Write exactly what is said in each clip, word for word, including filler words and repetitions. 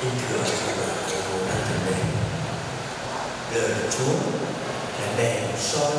Kính thưa các bạn thầy cô đã thân mến, lời Chúa là đèn soi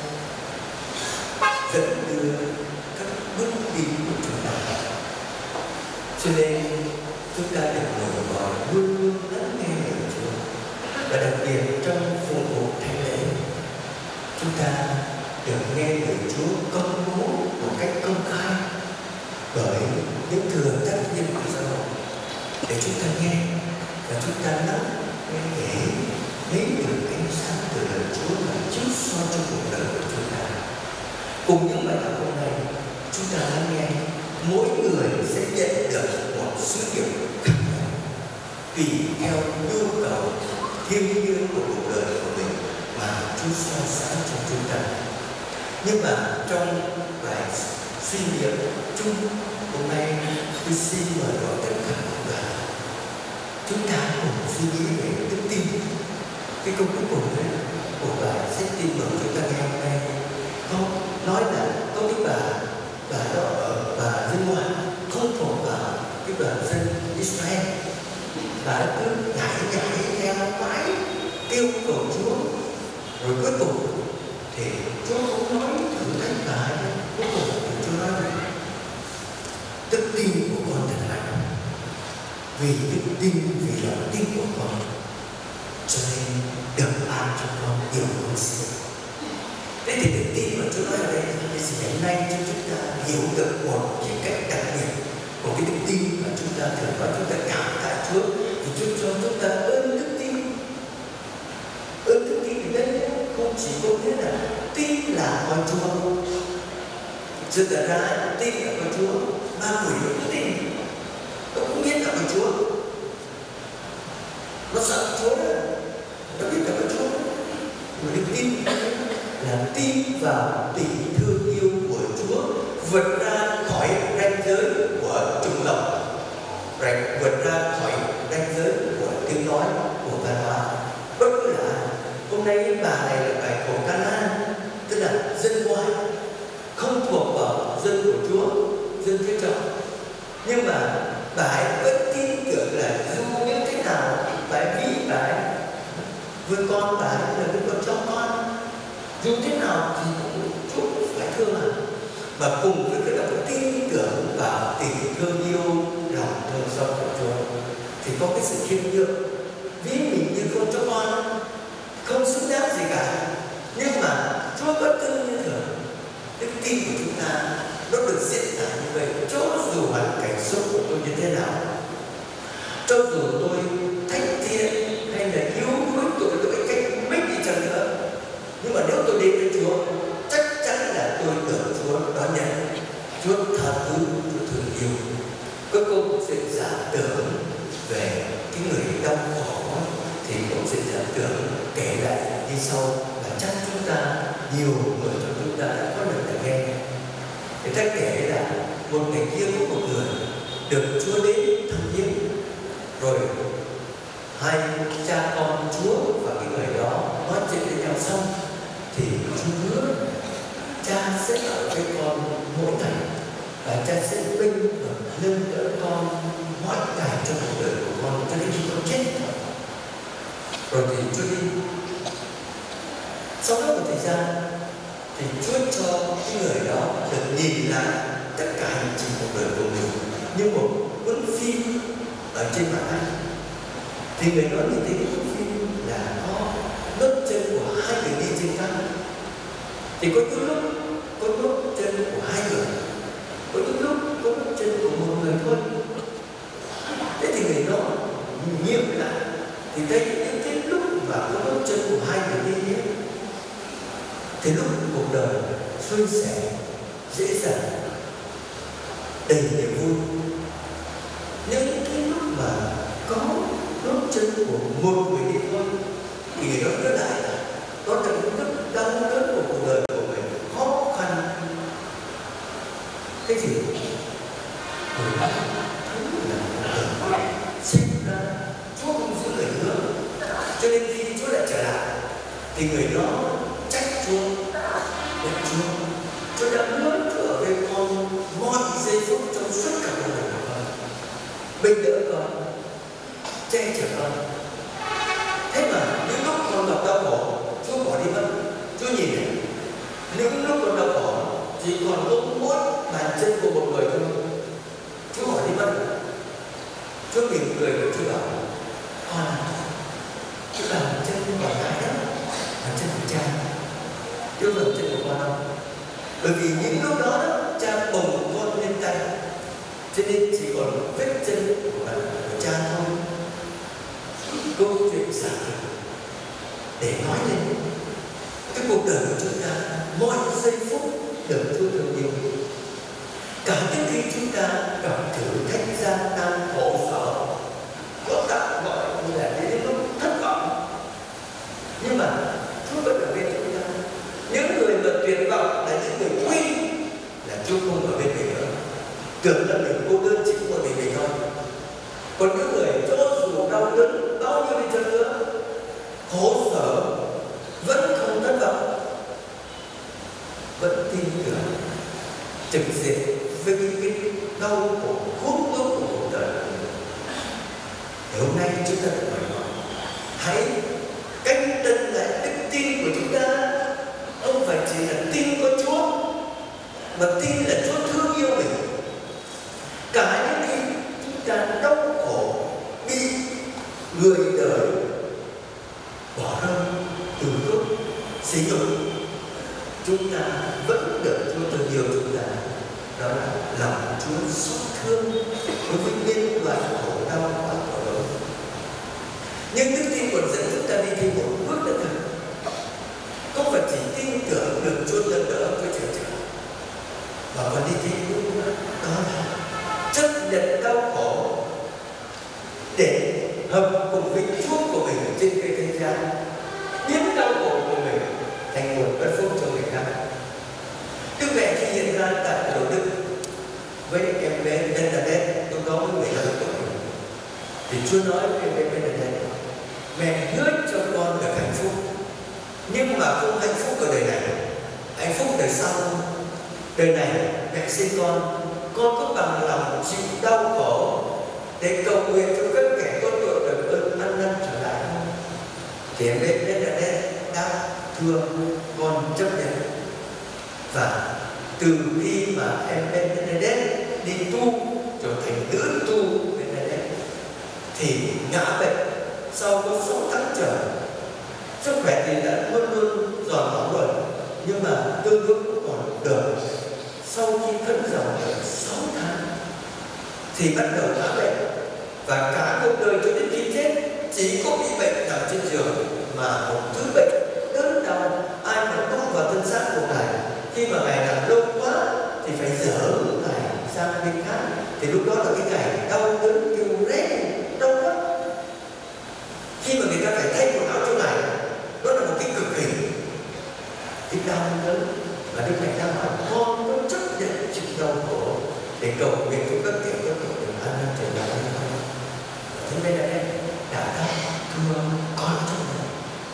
dẫn đưa các bước đi của chúng ta. Cho nên chúng ta được mời gọi luôn luôn lắng nghe lời Chúa, và đặc biệt trong phục vụ thánh lễ, chúng ta được nghe lời Chúa công bố một cách công khai bởi những thừa tác nhân của giáo hội, để chúng ta nghe và chúng ta nắm để lấy được ánh sáng từ lời Chúa và chiếu soi trong cuộc đời của chúng ta. Cùng những bài học hôm nay, chúng ta lắng nghe, mỗi người sẽ nhận được một sứ điệp khác nhau tùy theo nhu cầu thiêng liêng của cuộc đời của mình mà Chúa soi sáng cho chúng ta. Nhưng mà trong bài suy niệm chung hôm nay, tôi xin mời gọi tất cả các bạn, chúng ta cùng suy nghĩ về đức tin. Cái câu cuối cùng đấy của bài sách tin mừng chúng ta nghe hôm nay có nói là có cái bà bà đó ở bà dân ngoại không thuộc vào cái đoàn dân Israel, bà cứ nhảy nhảy theo mãi kêu cầu Chúa, rồi cuối cùng thì Chúa cũng nói thử thách bà ấy. Cuối cùng thì Chúa nói đức tin của con thật lành, vì đức tin vì lòng tin của con cho nên được ban cho con nhiều hơn xưa. Thế thì đức tin mà Chúa nói ở đây là gì? Hiện nay cho chúng ta hiểu được một cái cách đặc biệt của cái đức tin mà chúng ta thường nói, chúng ta cảm tạ Chúa vì Chúa cho chúng ta ơn đức tin. Ơn đức tin thì đây không chỉ có nghĩa là tin là con Chúa, sự thật ra tin là con Chúa, ma quỷ nó cũng tin, nó cũng biết là con Chúa, nó sợ Chúa đó, nó biết là con Chúa. Mà đức tin là tin vào tình thương yêu của Chúa vượt ra khỏi ranh giới của chủng tộc, vượt ra khỏi ranh giới của tiếng nói, của văn hóa. Bất cứ là hôm nay bà này là bài của Canaan, tức là dân ngoại, không thuộc vào dân của Chúa, dân Thiên Trọng, nhưng mà bà ấy vẫn tin tưởng là dù như thế nào bà ấy ví bà ấy với con bà ấy là với con cháu con, dù thế nào thì cũng Chúa cũng phải thương à. Và cùng với cái đó tin tưởng vào tình thương yêu, lòng thương xót của Chúa thì có cái sự khiêm nhường, ví mình như con cháu con, không xứng đáng gì cả, nhưng mà Chúa vẫn thương như thường. Đức tin của chúng ta nó được diễn tả như vậy, cho dù hoàn cảnh sống của tôi như thế nào, cho dù tôi thánh thiện hay là yếu đuối tội lỗi cách mấy đi chăng nữa, nhưng mà nếu tôi đến với Chúa, chắc chắn là tôi được Chúa đón nhận, Chúa tha thứ, Chúa thương yêu. Cuối cùng sự giả tưởng về cái người đau khổ thì cũng sự giả tưởng kể lại đi sau, và chắc chúng ta nhiều người trong chúng ta đã có lần được nghe. Người ta kể là một ngày kia có một người được Chúa đến thăm viếng, rồi hai cha con Chúa và cái người đó nói chuyện với nhau xong thì Chúa hứa cha sẽ ở với con mỗi ngày, và cha sẽ bênh và nâng đỡ con mọi ngày trong cuộc đời của con cho đến khi con chết. Rồi thì Chúa đi. Sau đó một thời gian thì Chúa cho cái người đó được nhìn lại tất cả hành trình cuộc đời của mình như một cuốn phim ở trên màn ảnh. Thì người đó nhìn thấy cái cuốn phim là có đốt chân của hai người đi trên cao. Thì có những lúc có đốt chân của hai người, có những lúc có đốt chân của một người thôi. Thế thì người đó nghiệm lại thì thấy những cái lúc mà có đốt chân của hai người đi ấy, thì lúc cuộc đời suôn sẻ, dễ dàng, đầy niềm vui. Nhưng cái lúc mà có đốt chân của một người đi thôi thì người đó nhớ lại là đó là những lúc đau đớn của cuộc đời của mình, khó khăn. Thế thì người đó thấy là sinh ra Chúa không giữ lời hứa, cho nên khi Chúa lại trở lại thì người đó trách Chúa, trách Chúa, Chúa đã hứa trở về con mọi giây phút trong suốt cả cuộc đời của con, bình đỡ con. che chở con. Thế mà những lúc con gặp đau khổ, Chúa bỏ đi mất. Chúa nhìn này, những lúc con đau khổ chỉ còn có mỗi bàn chân của một người thôi, Chúa bỏ đi mất. Chúa mỉm cười với Chúa bảo: con à, cái bàn chân còn lại đó, bàn chân của cha, Chúa bàn chân của con không? Bởi vì những lúc đó, đó cha bồng con lên tay, cho nên chỉ còn vết chân của, của cha thôi. Câu chuyện giả để nói lên cái cuộc đời của chúng ta, mọi giây phút được Chúa thương yêu. Cả những khi chúng ta gặp thử thách gian nan khổ sở, có tạm gọi như là đến lúc thất vọng, nhưng mà Chúa vẫn ở bên chúng ta. Những người mà tuyệt vọng là những người quy là Chúa không ở bên mình nữa, tưởng là mình cô đơn chỉ có mình mình thôi. Còn những người cho dù đau đớn bao nhiêu đi chăng nữa, khổ sở, vẫn không thất vọng, vẫn tin tưởng trực diện với cái đau khổ hút ức của cuộc đời. Thì hôm nay chúng ta được hỏi nói, hãy canh tân lại đức tin của chúng ta. Không phải chỉ là tin có Chúa, mà tin là Chúa thương yêu mình. Cả những khi chúng ta đau khổ, bị người đời bỏ rơi, từ lúc xỉ nhục, chúng ta vẫn được Chúa thương yêu chúng ta. Đó là lòng Chúa xót thương đối với nhân loại khổ đau và khổ đớn. Nhưng đức tin còn dẫn chúng ta đi thêm một bước nữa thôi. Không phải chỉ tin tưởng được Chúa nâng đỡ với trở trở, mà còn đi thêm bước nữa, đó là chấp nhận đau khổ để hợp cùng với Chúa của mình trên cây thánh giá, biến đau khổ của mình thành nguồn bất phúc cho người khác. Đức mẹ khi hiện ra tại Đồ Đức với em bé Bernadette, lúc đó mới mười lăm tuổi, thì Chúa nói với em bé Bernadette: mẹ hứa cho con được hạnh phúc, nhưng mà không hạnh phúc ở đời này, hạnh phúc đời sau. Đời này mẹ sinh con, con có bằng lòng chịu đau khổ để cầu nguyện cho các kẻ có tội được ơn ăn năn trở lại không? Thì em bé Bernadette đã thưa con chấp nhận. Và từ khi mà em Bernadette đi tu trở thành nữ tu Bernadette, thì ngã bệnh sau có sáu tháng trời, sức khỏe thì đã luôn luôn giòn bóng rồi, nhưng mà tương ứng cũng còn được. Sau khi phân dòng được sáu tháng thì bắt đầu ngã bệnh, và cả cuộc đời cho đến khi chết chỉ có bị bệnh nằm trên giường, mà một thứ bệnh đớn đau ai mà đụng vào thân xác của Ngài, khi mà Ngài nằm lâu quá thì phải dở Ngài sang bên khác, thì lúc đó là cái ngày đau đớn kêu rét đau quá. Khi mà người ta phải thay quần áo cho Ngài, đó là một cái cực hình, cái đau đớn. Và Đức Mẹ đang hỏi con có chấp nhận chịu đau khổ để cầu nguyện cho các kẻ có tội được an năn trở lại hay không? Thế nên là em đã đáp thưa con chấp nhận.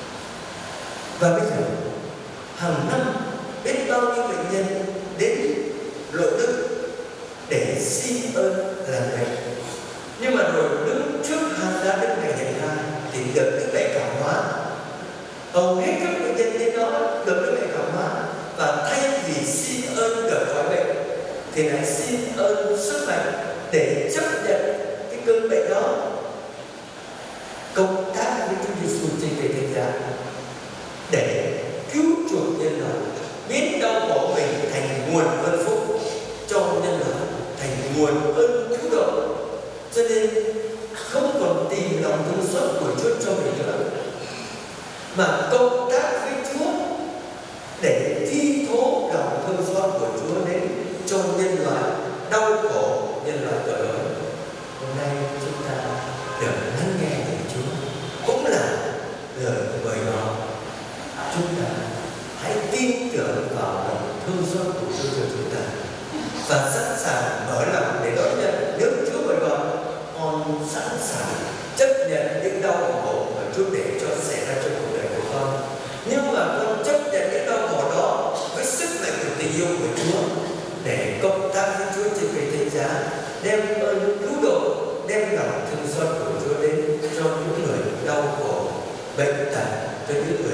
Và bây giờ hàng năm biết bao nhiêu bệnh nhân đến Lộ Đức để xin ơn lành bệnh, nhưng mà rồi đứng trước hàng giá Đức Mẹ hiện ra thì được Đức Mẹ cảm hóa. Hầu hết các bệnh nhân đến đó được Đức Mẹ cảm hóa, và thay vì xin ơn được khỏi bệnh thì lại xin ơn sức mạnh để chấp nhận cái cơn bệnh đó, công tác với Chúa Giêsu trên cây thánh giá để cứu chuộc nhân loại, biến đau khổ mình thành nguồn ơn phúc cho nhân loại, thành nguồn ơn cứu độ. Cho nên không còn tìm lòng thương xót của Chúa cho mình nữa, mà công tác với Chúa để thi thố lòng thương xót của Chúa đến cho nhân loại đau khổ, nhân loại tội lỗi. Hôm nay chúng ta được lắng nghe lời Chúa, cũng là lời mời gọi chúng ta hãy tin tưởng vào lòng thương xót của Chúa cho chúng ta, và sẵn sàng mở lòng để đón nhận. Nếu Chúa mời gọi, con sẵn sàng chấp nhận những đau khổ mà Chúa để cho xảy ra trong cuộc đời của con, nhưng mà con chấp nhận những đau khổ đó với sức mạnh của tình yêu của Chúa để công tác với Chúa trên cây thánh giá, đem ơn cứu độ, đem lòng thương xót của Chúa đến bệnh tật cho những người